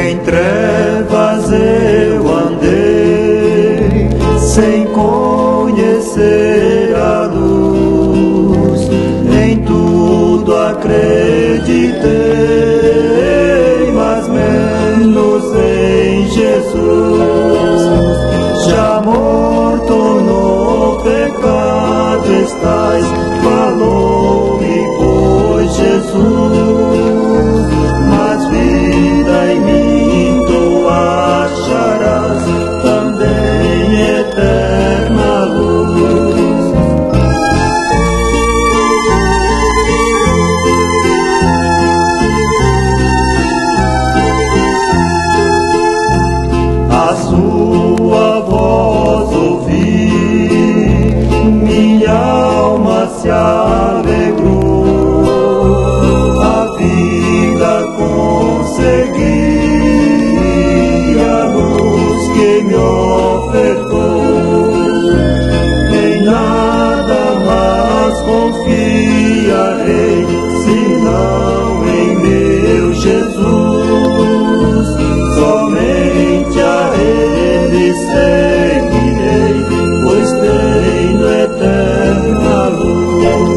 Em trevas eu andei, sem conhecer a luz. Em tudo acreditei, mas menos em Jesus. Já morto no pecado estás, falou-me, foi Jesus. Mas vida em mim tu acharás, também eterna luz. A sua voz ouvi, minha alma se alegrou, a vida consegui, a luz que me ofertou. Em nada mais confiarei, senão em meu Jesus. Somente a Ele seguirei, pois tenho eterna luz.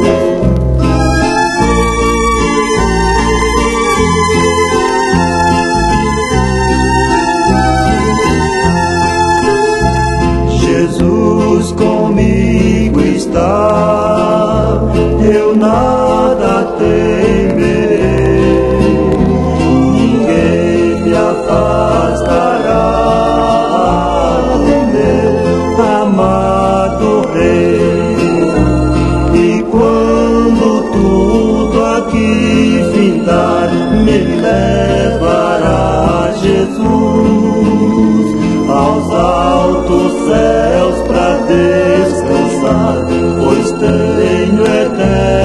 Jesus comigo está, eu nada temerei, ninguém me afastará do meu amado Rei. E quando tudo aqui findar, me levará Jesus aos altos céus pra descansar, pois tenho eterno